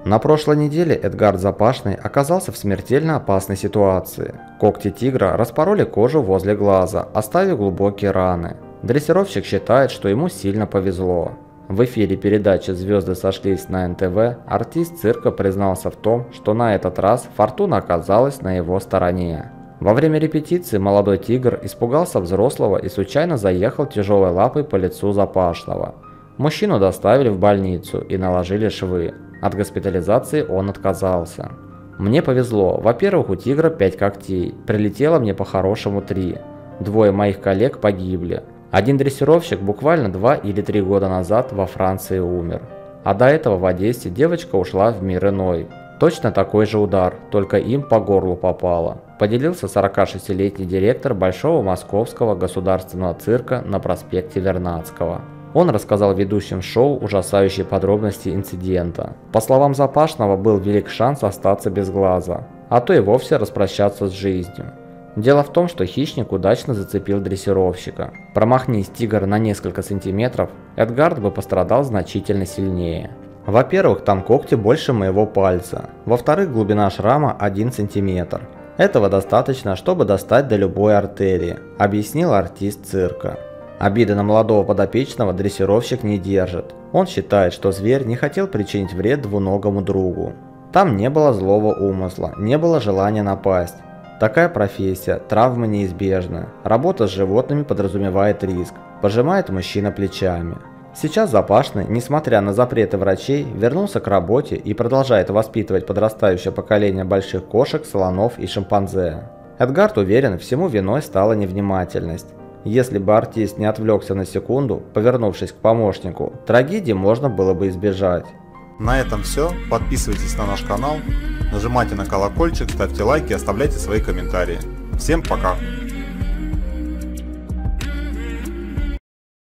На прошлой неделе Эдгард Запашный оказался в смертельно опасной ситуации. Когти тигра распороли кожу возле глаза, оставив глубокие раны. Дрессировщик считает, что ему сильно повезло. В эфире передачи «Звезды сошлись» на НТВ артист цирка признался в том, что на этот раз фортуна оказалась на его стороне. Во время репетиции молодой тигр испугался взрослого и случайно заехал тяжелой лапой по лицу Запашного. Мужчину доставили в больницу и наложили швы. От госпитализации он отказался. «Мне повезло. Во-первых, у тигра 5 когтей. Прилетело мне по-хорошему 3. Двое моих коллег погибли. Один дрессировщик буквально 2 или 3 года назад во Франции умер. А до этого в Одессе девочка ушла в мир иной. Точно такой же удар, только им по горлу попало», поделился 46-летний директор Большого Московского государственного цирка на проспекте Вернадского. Он рассказал ведущим шоу ужасающие подробности инцидента. По словам Запашного, был велик шанс остаться без глаза, а то и вовсе распрощаться с жизнью. Дело в том, что хищник удачно зацепил дрессировщика. Промахнись тигр на несколько сантиметров, Эдгард бы пострадал значительно сильнее. Во-первых, там когти больше моего пальца. Во-вторых, глубина шрама 1 сантиметр. Этого достаточно, чтобы достать до любой артерии, объяснил артист цирка. Обиды на молодого подопечного дрессировщик не держит. Он считает, что зверь не хотел причинить вред двуногому другу. Там не было злого умысла, не было желания напасть. Такая профессия, травмы неизбежны. Работа с животными подразумевает риск, пожимает мужчина плечами. Сейчас Запашный, несмотря на запреты врачей, вернулся к работе и продолжает воспитывать подрастающее поколение больших кошек, слонов и шимпанзе. Эдгард уверен, всему виной стала невнимательность. Если бы артист не отвлекся на секунду, повернувшись к помощнику, трагедии можно было бы избежать. На этом все. Подписывайтесь на наш канал, нажимайте на колокольчик, ставьте лайки, оставляйте свои комментарии. Всем пока!